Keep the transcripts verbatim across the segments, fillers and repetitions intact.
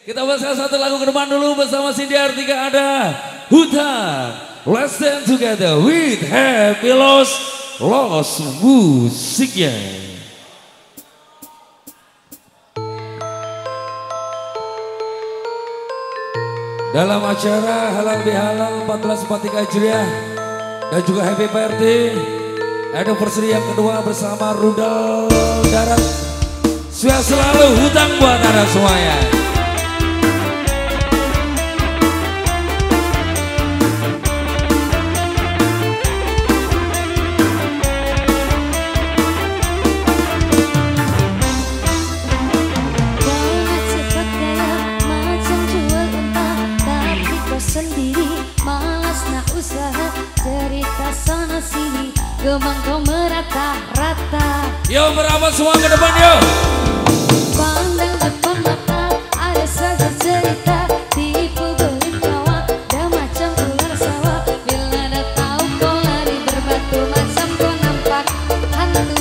Kita bahas satu lagu ke depan dulu bersama Cindy Artika ada Hutan. Let's stand together with Happy Loss Loss musiknya. Dalam acara Halal Bihalal empat belas empat puluh tiga Hijriah dan juga Happy Party anniversary yang kedua bersama Rudal Darat. Sukses selalu, hutang buat Anda semuanya. Cerita sana sini, gemang kau merata-rata. Yo berapat semua ke depan yo. Pandang depan mata, ada saja cerita. Tipu berkawa, dah macam ular sawah. Bila dah tahu kau lari berbatu, macam kau nampak hantu.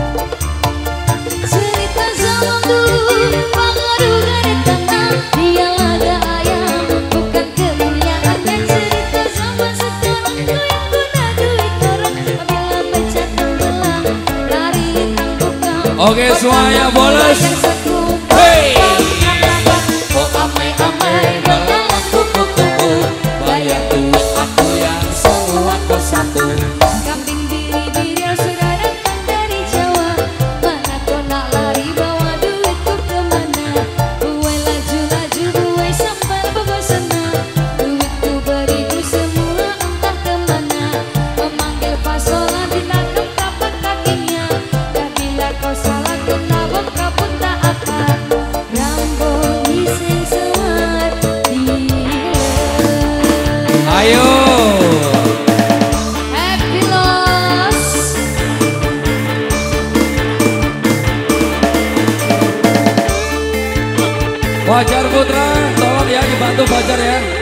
Cerita zaman dulu, pengaruh dari tanah. Dia laga ayam, bukan kemuliaan. Dan cerita zaman sekarang tuh yang guna duit orang. Bila baca tenggelam, lari litang bukan. Oke semuanya bolos. Hey. Oh amai-amai dalam kupu-kupu, bayar duit aku yang semua kau satu. Kambing biri-biri sudah datang dari Jawa. Mana kau nak lari bawa duitku kemana? Gue laju-laju gue sampai Bogosana. Duitku beribu semua entah kemana. Memanggil pasola ditangkap kapak kakinya. Dan bila kau salah kena bokap pun tak apa. Rambut iseng sewar Ayo. Happy Loss. Fajar Putra, tolong ya dibantu Fajar ya.